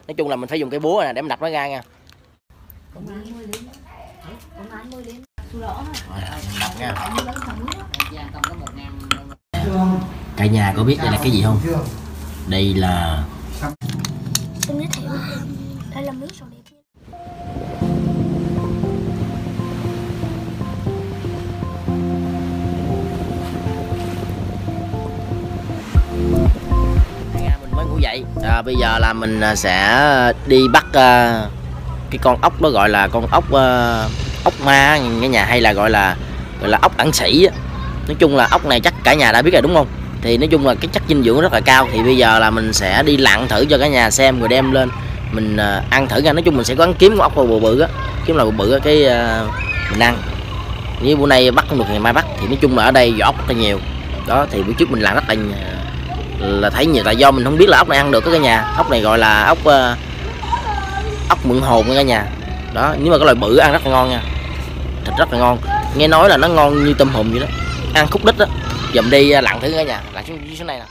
Nói chung là mình phải dùng cái búa này để mình đập nó ra nha. Đập nha. Cả nhà có biết đây là cái gì không? Đây là Em giới thiệu đây là miếng sầu đẹp. Mình mới ngủ dậy. Bây giờ là mình sẽ đi bắt cái con ốc đó, gọi là con ốc ốc ma cả nhà, hay là gọi là ốc ẩn sĩ. Nói chung là ốc này chắc cả nhà đã biết rồi đúng không? Thì nói chung là cái chất dinh dưỡng rất là cao. Thì bây giờ là mình sẽ đi lặn thử cho cả nhà xem rồi đem lên mình ăn thử nha. Nói chung mình sẽ có kiếm con ốc bự bự á, kiếm là bự bự á, cái mình ăn. Như bữa nay bắt không được ngày mai bắt, thì nói chung là ở đây vỏ ốc rất là nhiều đó. Thì bữa trước mình lặn rất là thấy nhiều, là do mình không biết là ốc này ăn được cả nhà. Ốc này gọi là ốc mượn hồn nha cả nhà đó. Nếu mà cái loại bự ăn rất là ngon nha, thịt rất là ngon, nghe nói là nó ngon như tôm hùm vậy đó, ăn khúc đít đó. Giờ mình đi lặn thử cả nhà, lặn xuống này nè.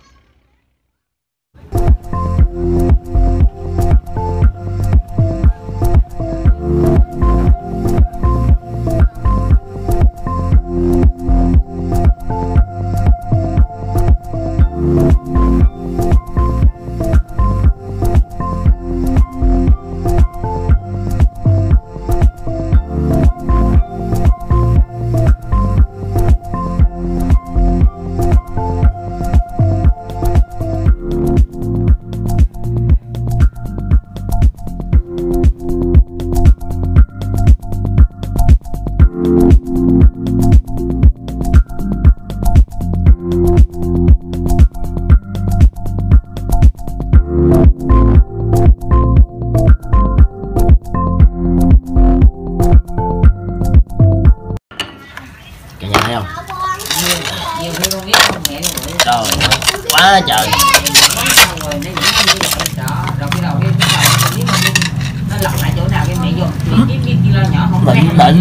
Trời quá trời. Nó lọc lại chỗ nào cái mẹ vô nhỏ không định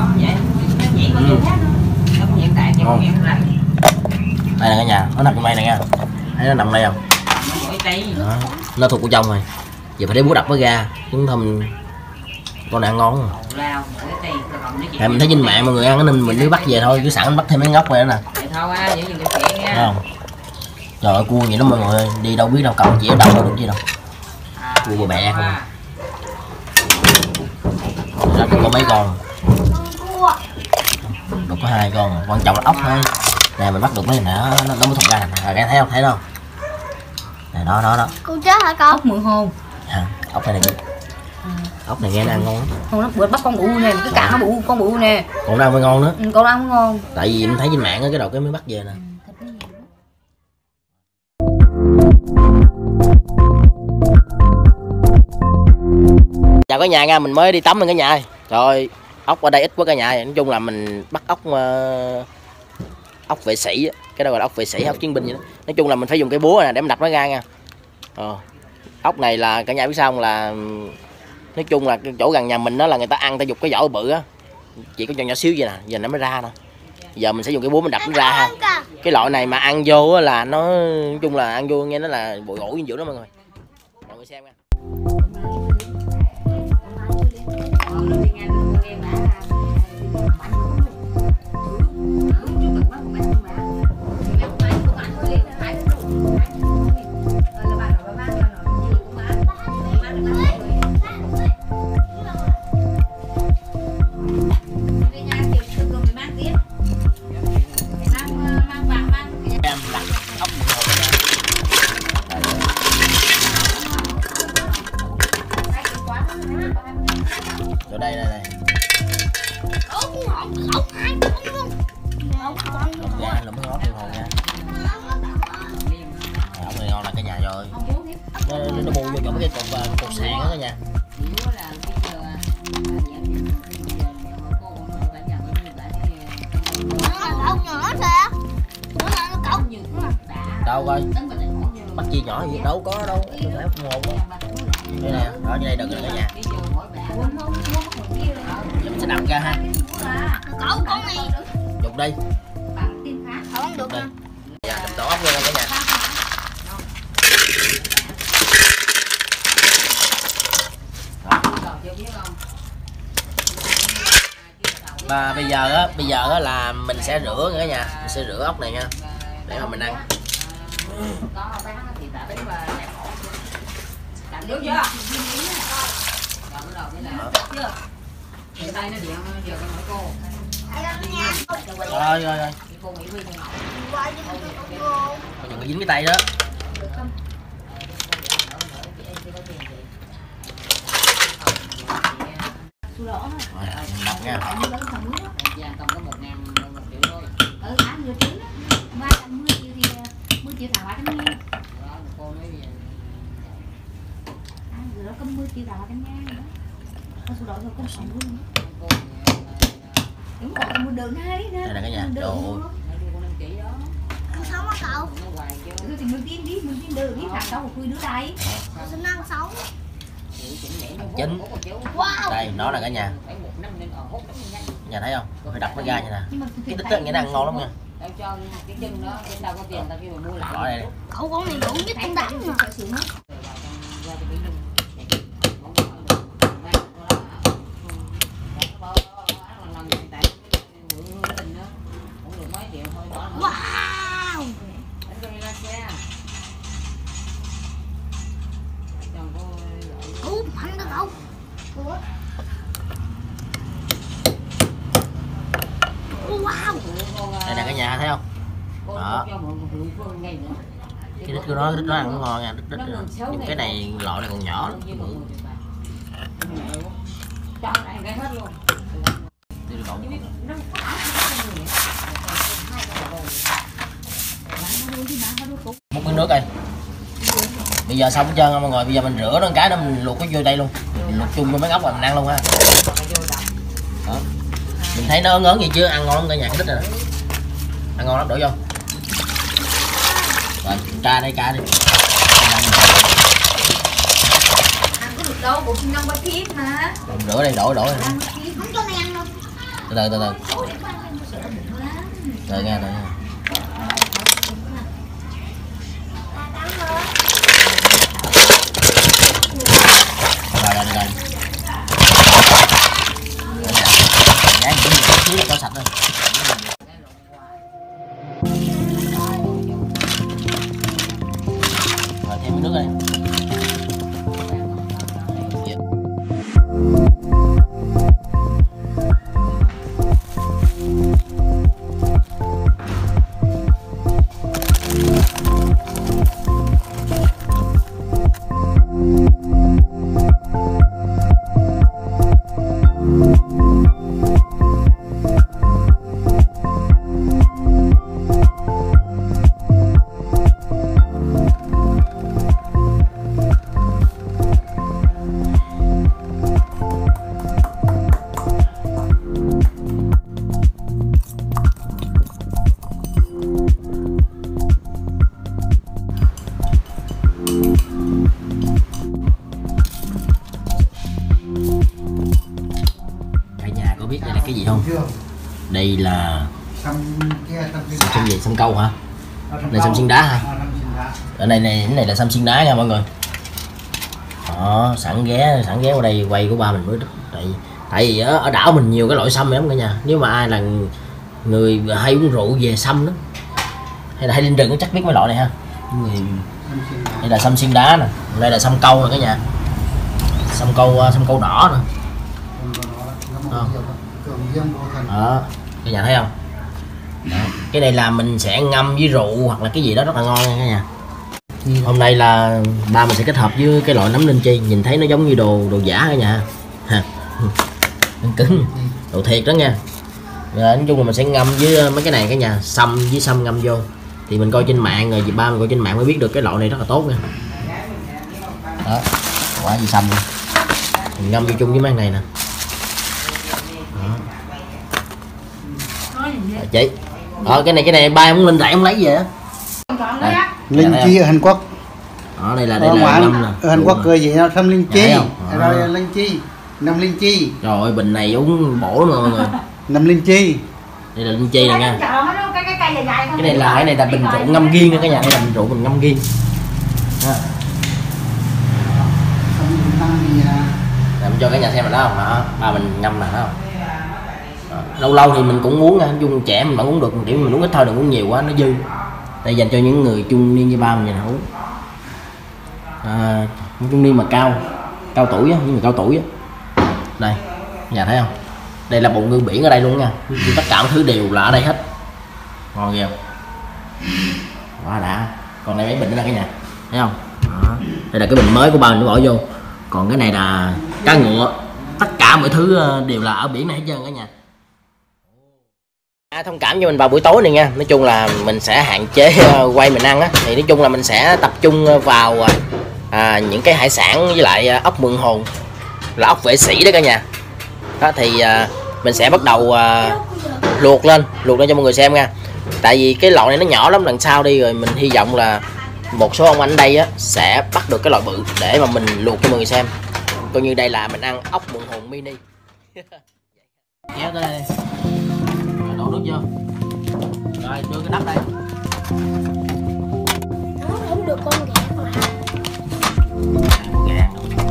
đây là cả nhà, nó nằm trong đây này nha, thấy nó nằm đây không đó, nó thuộc của trong rồi. Giờ phải để búa đập nó ra, chúng thầm con này ăn ngon. Thì mình thấy trên mạng mọi người ăn nên mình mới bắt về thôi, cứ sẵn bắt thêm mấy ngóc này nữa nè. Không? Trời ơi, cua vậy đó mọi người ơi, đi đâu biết đâu, cậu chỉ ở đâu đâu được gì đâu. Cua bờ bẹ không. Ra có mấy con. Được có 2 con, quan trọng là ốc thôi. Nè mình bắt được mấy này nó mới thụt ra nè, thấy không? Thấy không? Nè đó. Con chết hả con? Ốc mượn hồn. Ốc này nè. Ốc này nghe nó ăn ngon lắm. Con nó bữa bắt con bự nè, cái cạn nó bự, con bự nè. Còn đâu mới ngon nữa. Con ăn ngon. Tại vì em thấy trên mạng cái đầu cái mới bắt về nè. Chào cả nhà nha, mình mới đi tắm lên cả nhà. Trời ơi, ốc ở đây ít quá cả nhà. Nói chung là mình bắt ốc vệ sĩ, cái đó gọi là ốc vệ sĩ, ốc chiến binh vậy đó. Nói chung là mình phải dùng cái búa này để mình đập nó ra nha. Ốc này là cả nhà biết sao không, là nói chung là cái chỗ gần nhà mình đó là người ta ăn, ta dục cái vỏ bự á, chỉ có cho nhỏ xíu vậy nè, giờ nó mới ra nè. Giờ mình sẽ dùng cái búa mình đập nó ra ha. Cái loại này mà ăn vô là nó, nói chung là ăn vô nghe nó là bội ổi dinh dưỡng đó mọi người xem nha. Ở đây đây. Dạ, lụm ngót hồn nha. Ốc này ngon là cả nhà rồi. Nó bù vô chỗ cái cột sạn đó cả nhà. Đâu coi. Bắt chi nhỏ gì đâu có đâu, đừng phải ốc hồn đâu. Đây nè, đó như đây đừng cả nhà. Giờ mình sẽ đập ra ha. Cậu con này Dục đi. không được nè. Dạ, đập tổ ốc luôn cả nhà. Và bây giờ á là mình sẽ rửa cả nhà, mình sẽ rửa ốc này nha để mà mình ăn. Rồi đừng có dính cái tay đó. Đọc nha. Đây là cái nhà đồ. Ăn sống hả cậu? Thì mình tiên đi được đi phạt đâu mà khui đứa đây. Xin ăn sống. Chín. Wow. Đây nó là cả nhà. Nhà thấy không? Phải đập nó ra như nè. Cái tích nghĩa là ăn ngon lắm nha. Bỏ đây. Cậu con này đủ nhất con đánh mà. Wow. Mạnh đó cậu. Wow. Đây là cái nhà thấy không? Đó. Cái đít của nó ăn ngon nha, đít những cái này loại này còn nhỏ lắm. Một cái nước đây. Bây giờ xong hết trơn mọi người, bây giờ mình rửa nó cái đó mình luộc cái vô đây luôn. Mình luộc chung với mấy ốc là mình ăn luôn ha. Đó. Mình thấy nó ớn ớn vậy chứ ăn ngon lắm cả nhà, cái đít rồi đó. Ăn ngon lắm, đổ vô. Rồi, ca đi. Ăn có được đâu, bụng nhân ba thiết mà. Rửa đây, đổ. Không cho mày ăn đâu. Từ từ nha. Rồi. Dán cũng một xíu cho sạch thôi. Rồi thêm nước đây. Cái gì không? Đây là sâm gì? Sâm câu hả? Này sâm xiên đá hả? Ở đây này là sâm xiên đá nha mọi người. Đó, sẵn ghé qua đây quay của ba mình mới tại vì ở đảo mình nhiều cái loại sâm lắm cả nhà. Nếu mà ai là người hay uống rượu về sâm đó hay là hay lên rừng có chắc biết mấy loại này ha. Đây là sâm xiên đá nè, đây là sâm câu nè cả nhà. Sâm câu đỏ nè. Đó, cả nhà thấy không? Đó. Cái này là mình sẽ ngâm với rượu hoặc là cái gì đó rất là ngon nha cả nhà. Hôm nay là ba mình sẽ kết hợp với cái loại nấm linh chi, nhìn thấy nó giống như đồ giả cả nhà ha. Cứng, đồ thiệt đó nha. Rồi, nói chung là mình sẽ ngâm với mấy cái này cả nhà, sâm với sâm ngâm vô. Thì mình coi trên mạng rồi, ba mình coi trên mạng mới biết được cái loại này rất là tốt nha. Đó, quả gì sâm mình ngâm vô chung với mấy này nè. Chị cái này ba em muốn lên rẫy không lấy về á. Linh chi ở Hàn Quốc. Đây là ngâm nè. Ở Hàn Quốc cười gì nó thâm linh chi. Rồi linh chi, nấm linh chi. Rồi bình này uống bổ luôn mọi người. Nấm linh chi. Đây là linh chi nè nha. Cái này là bình rượu ngâm riêng nha cả nhà, đây là bình rượu mình ngâm riêng. Làm cho cả nhà xem mà đó không? Đó, ba mình ngâm nè đó không? Lâu lâu thì mình cũng muốn nha, chung trẻ mình vẫn uống được, điểm mình uống ít thôi, đừng uống nhiều quá nó dư. Đây dành cho những người trung niên như ba mình uống. Trung niên mà cao tuổi á, những người cao tuổi á. Đây, nhà thấy không? Đây là bồn ngư biển ở đây luôn nha. Tất cả mọi thứ đều là ở đây hết. Ngon ghê không? Quá đã. Còn đây mấy bình nữa là cái nhà, thấy không? Đó. Đây là cái bình mới của ba mình nó bỏ vô. Còn cái này là cá ngựa. Tất cả mọi thứ đều là ở biển này hết trơn cả nhà. Thông cảm cho mình vào buổi tối này nha. Nói chung là mình sẽ hạn chế quay mình ăn á. Thì nói chung là mình sẽ tập trung vào những cái hải sản với lại ốc mượn hồn, là ốc vệ sĩ đó cả nhà. Đó thì mình sẽ bắt đầu luộc lên cho mọi người xem nha. Tại vì cái loại này nó nhỏ lắm, lần sau đi rồi mình hy vọng là một số ông anh đây á sẽ bắt được cái loại bự để mà mình luộc cho mọi người xem. Coi như đây là mình ăn ốc mượn hồn mini. Kéo tới đây đi. Rồi đổ nước vô. Rồi đưa cái nắp đây. Nó không được con ghẹ mà. Ghẹ.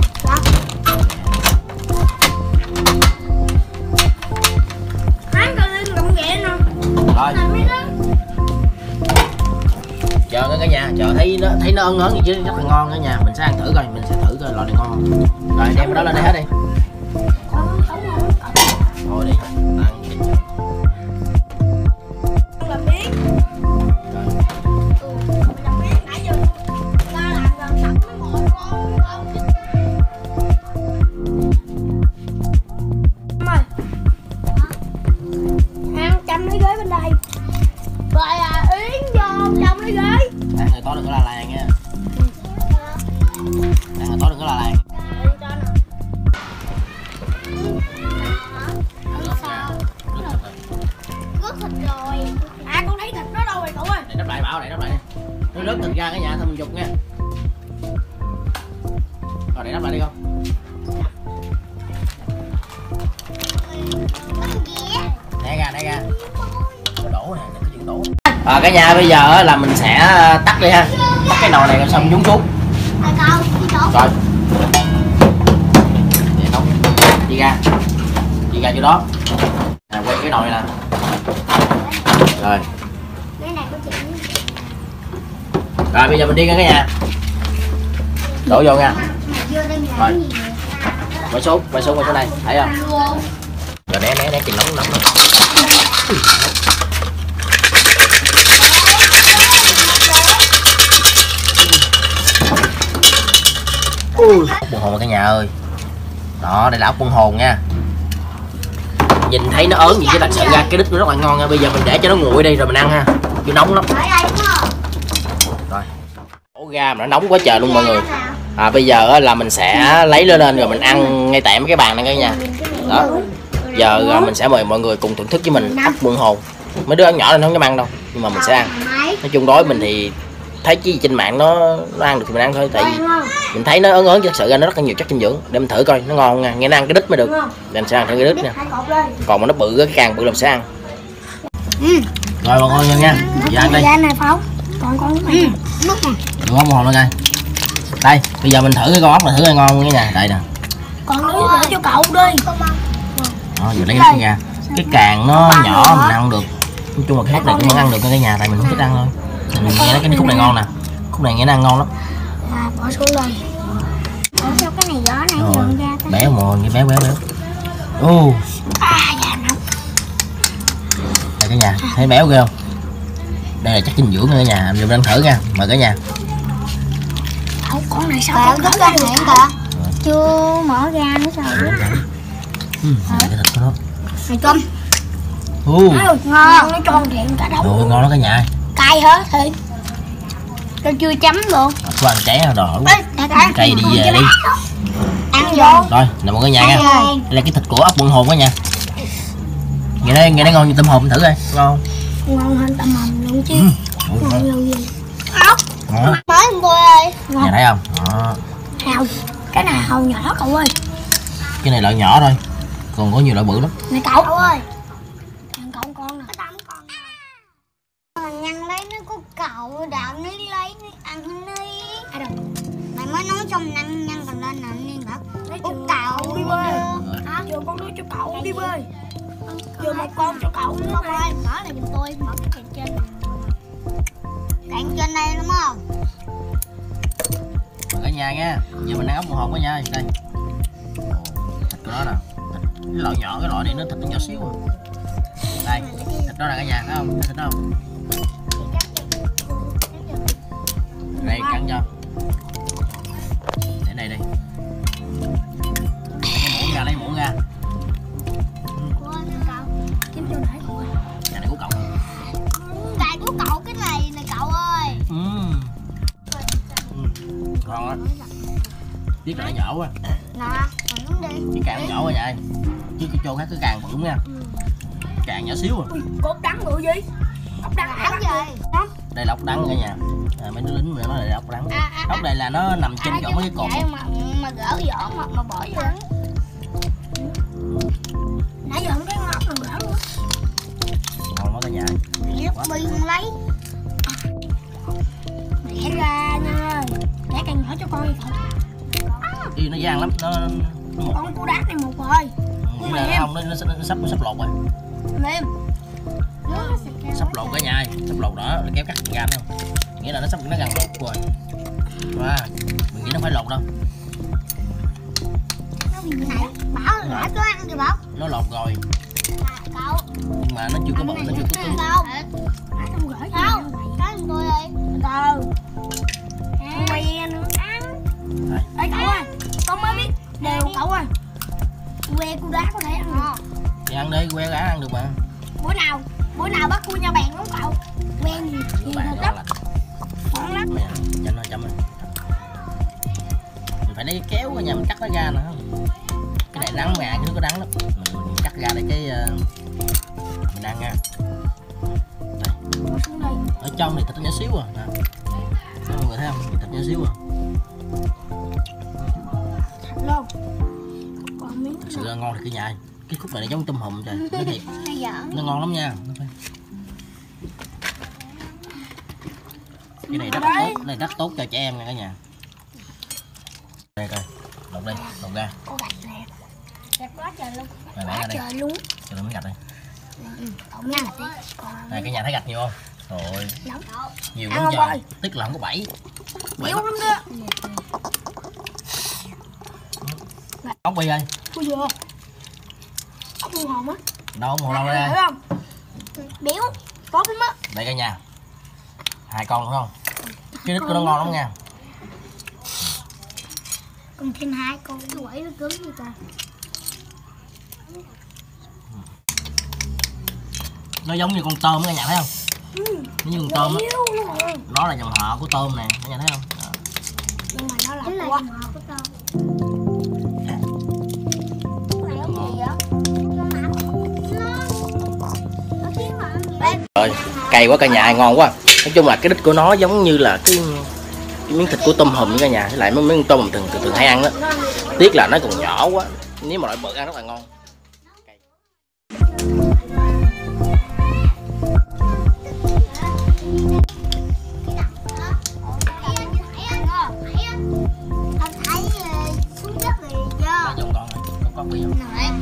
Hắn coi lên con ghẹ nè. Rồi. Chờ cả nhà, chờ thấy nó ớn ớn gì chứ rất là ngon cả nhà. Mình sẽ ăn thử coi, mình sẽ thử coi loại này ngon không. Rồi đem cái đó lên đây hết đi. Thôi đi, ăn đi. Làm biết. Rồi. Làm biết nãy giờ ta làm gần sẵn nó ngồi con không. Em ơi. Ăn chăm lấy ghế bên đây. Rồi Yến vô trong lấy ghế. Ăn người to đừng có la làng nha. Ăn người to đừng có la làng. Rớt thịt rồi. Con thấy thịt nó đâu rồi cậu ơi. Để đắp lại, bảo để đắp lại. Nó rớt thịt ra cái nhà thôi mình dục nha. Rồi để đắp lại đi con. Đây ra. Đổ nè, cái chuyện đổ. Cả nhà bây giờ là mình sẽ tắt đi ha. Tắt cái nồi này rồi xong nhúng xuống. Rồi. Để nấu. Đi ra chỗ đó. Quay cái nồi nè. Rồi. Rồi bây giờ mình đi ra cái nhà. Đổ vô nha. Rồi. Quay xuống đây, thấy không? Rồi né chừng nóng. Ốc buồn hồn cả nhà ơi. Đó, đây là ốc buồn hồn nha. Nhìn thấy nó ớn gì chứ thật sự ra cái đít nó rất là ngon nha. Bây giờ mình để cho nó nguội đi rồi mình ăn ha. Chứ nóng lắm. Rồi. Ổ ga mà nó nóng quá trời luôn mọi người. Bây giờ là mình sẽ lấy nó lên rồi mình ăn ngay tại mấy cái bàn này cả nhà. Đó. Giờ mình sẽ mời mọi người cùng thưởng thức với mình ốc buồn hồn. Mấy đứa nhỏ nên không dám ăn đâu, nhưng mà mình sẽ ăn. Nói chung đối mình thì thấy chi trên mạng nó ăn được thì mình ăn thôi, tại vì mình thấy nó ớn thật sự ra nó rất là nhiều chất dinh dưỡng. Để mình thử coi nó ngon nha, nghe nó ăn cái đít mới được. Để mình sẽ ăn thử cái đít nha. Còn mà nó bự cái càng bự làm sẽ ăn. Rồi mọi người nha. Giờ ăn đi. Còn nước này. Được không hồn lên coi. Đây, bây giờ mình thử cái con ốc này thử coi ngon không nha. Đây nè. Còn nước để cho cậu đi. Đó, giờ lấy cái ra. Cái càng nó nhỏ mình ăn được. Nói chung là cái khúc này cũng vẫn ăn được cái nhà, tại mình không thích ăn thôi. Mình nghe cái khúc này ngon nè. Khúc này nghe nó ăn ngon lắm. Bỏ xuống đây. Ủa sao cái này gió này dọn ra tới. Béo mồ, béo. Dạ nóng. Đây cả nhà, thấy béo ghê không? Đây là chất dinh dưỡng cả nhà, mình ăn thử nha, mời cả nhà. Con này sao có cái hẹn kìa. Chưa mở ra nữa sao biết. Cái thịt của nó. Mày cơm. Ngon, nó tròn thiện cả đống. Ồ, ngon đó cả nhà. Cay hết thì. Tôi chưa chấm luôn. Có ăn cháy rồi đỏ quá. Cay đi về đi. Ăn vô. Rồi, nè mọi người nhà nha. Đây là cái thịt của ốc buồn hồn cả nhà. Nghe nó ngon như tôm hùm thử coi, ngon. Ngon hơn tôm hùm luôn chứ. Ngon như gì? Ốc. Đó. Mới không cô ơi. Nhà thấy không? Đó. Hào. Cái này hào nhỏ cậu ơi. Cái này loại nhỏ thôi. Còn có nhiều loại bự lắm. Này cậu ơi. Ăn cậu con nè. Cái con này. Nhăn lấy nó có cậu đạo ní lấy ăn đi. Ai đâu? Mày mới nói xong nhăn còn lên nè niên thật. Út cậu đi bơi. Chưa con nói cho cậu đi bơi. Vừa một con cho cậu nữa. Không ơi, mở này giùm tôi, mở cái càng trên. Càng trên đây đúng không? Cả nhà nha, giờ mình ăn ốc một hộp cả nhà. Đây thịt của nó nè, cái loại nhỏ, cái loại này nó thịt nó nhỏ xíu à. Đây thịt đó nè cả nhà, thấy không? Thấy thịt đó không? Đây cắn cho. Để đây đi. Lấy muỗng ra. Kiếm cho nãy cậu ơi. Cái này của cậu. Cái của cậu cái này nè cậu ơi. Ngon á. Biết là nó nhỏ quá. Nè, còn đi. Cái càng nhỏ quá vậy. Chứ cái chỗ khác cái càng bự nha. Càng nhỏ xíu à. Cốt đắng bự gì? Ốc đắng gì? Đây là ốc đắng cả nhà. Mấy đứa lính nó là ốc đắng. Ốc này là nó nằm trên chỗ mấy cái cột. Mà gỡ vỏ mà bỏ vô. Nãy giờ không thấy ngọt rồi gỡ luôn. Ngon quá cả nhà. Mẹ lúc bi không lấy. Mẹ ra nha. Mẹ càng nhỏ cho con đi cậu. Đi nó gian lắm, nó một. Con cua đát này một rồi. Nhưng mà không, nó sắp lột rồi. Mềm. Sắp lột cả nhà, sắp lột đó, nó kéo cắt ra thấy không? Nghĩa là nó sắp nó gần lột rồi. Wow, mình nghĩ nó phải lột đâu. Nó bị nãy bảo là cho ăn kìa Bảo. Nó lột rồi. Cậu. Nhưng mà nó chưa có bự, nó chưa có cứng. Đâu? Không gửi đâu. Cái giùm tôi đi. Từ từ. Que nữa ăn. Ê cậu ơi, con mới biết đều cậu ơi. Que cua đá có thể ăn được. Thì ăn đi, que cá ăn được mà. Bữa nào bắt cua nhà bèn đúng cậu? Que gì Bạn lắm. ngon lắm. Nè, chấm rồi. Mình phải lấy cái kéo cả nhà mình cắt nó ra nè không? Cái này đắng mà, cái nước có đắng lắm. Mình cắt ra để cái mình ăn nha. Đây. Ở trong thì thịt nó nhỏ xíu à. Nè. Mọi người thấy không? Thịt nhỏ xíu à. Thật luôn. Còn miếng Thật sự là ngon thì cái nhà. Cái khúc này nó giống tôm hùm trời. Nó thiệt. Nó ngon lắm nha. Cái này rất tốt, này rất tốt cho trẻ em nha cả nhà. Đây coi, lột đi, lột ra. Có gạch nè. Gạch quá trời luôn. Này, Quá trời luôn. Cho nó miếng gạch đây. Cậu nha. Này cái nhà thấy gạch nhiều không? Rồi. Nhiều Ăn lắm không trời. Tức là không có 7. Nhiều lắm đó. Ốc bi ơi. Ui dừa. Ốc hương hồn á. Đâu ốc hồn đâu đây? Thấy không? Béo. Tốt lắm á. Đây cả nhà. 2 con đúng không? Cái đít của nó ngon lắm nha. Còn thêm 2 con cái quẩy nó cứng như ta. Nó giống như con tôm cả nhà thấy không? Nó như con tôm á. Nó là dòng họ của tôm nè, cả nhà thấy không? Đó. Nhưng mà nó là dòng họ của tôm. Rồi, cay quá cả nhà, ngon quá. Nói chung là cái đít của nó giống như là cái miếng thịt của tôm hùm cả nhà, với lại mấy miếng tôm hùm thường hay ăn đó. Tiếc là nó còn nhỏ quá. Nếu mà loại bự ăn rất là ngon. Con bây giờ.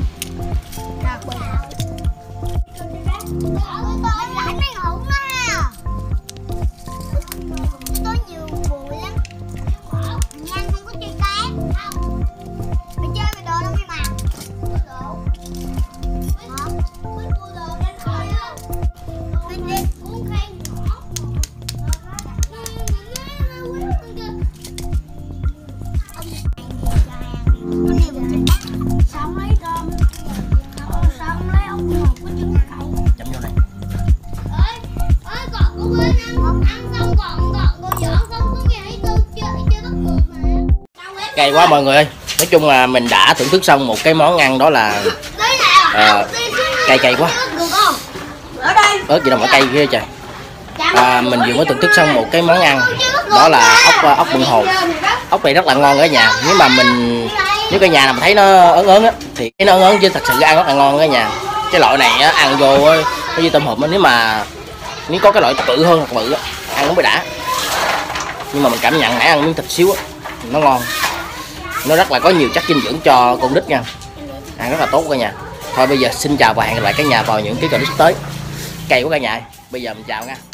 Cay quá mọi người ơi. Nói chung là mình đã thưởng thức xong một cái món ăn đó là cay quá. Ớt gì đâu mà cay ghê trời. Mình vừa mới thưởng thức xong một cái món ăn đó là ốc bưng hồn. Ốc này rất là ngon cả nhà. Nếu cả nhà nào mà thấy nó ớn á thì nó ớn chứ thật sự ăn rất là ngon cả nhà. Cái loại này á, ăn vô nó như tôm hùm á, nếu có cái loại bự hơn hoặc bự á ăn nó mới đã. Nhưng mà mình cảm nhận nãy ăn miếng thịt xíu á, nó ngon. Nó rất là có nhiều chất dinh dưỡng cho con nít nha. Ăn rất là tốt cả nhà. Thôi bây giờ xin chào và hẹn gặp lại cả nhà vào những cái clip sắp tới. Cày của cả nhà, bây giờ mình chào nha.